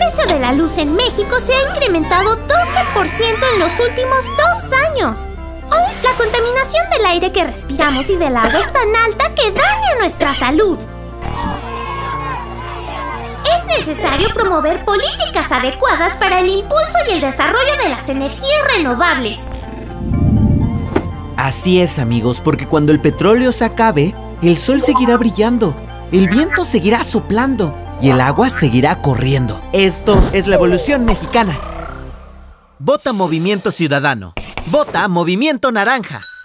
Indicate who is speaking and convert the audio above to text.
Speaker 1: precio de la luz en México se ha incrementado 12% en los últimos 2 años. La contaminación del aire que respiramos y del agua es tan alta que daña nuestra salud. Es necesario promover políticas adecuadas para el impulso y el desarrollo de las energías renovables.
Speaker 2: Así es, amigos, porque cuando el petróleo se acabe, el sol seguirá brillando, el viento seguirá soplando y el agua seguirá corriendo. Esto es la evolución mexicana. Vota Movimiento Ciudadano. Vota Movimiento Naranja.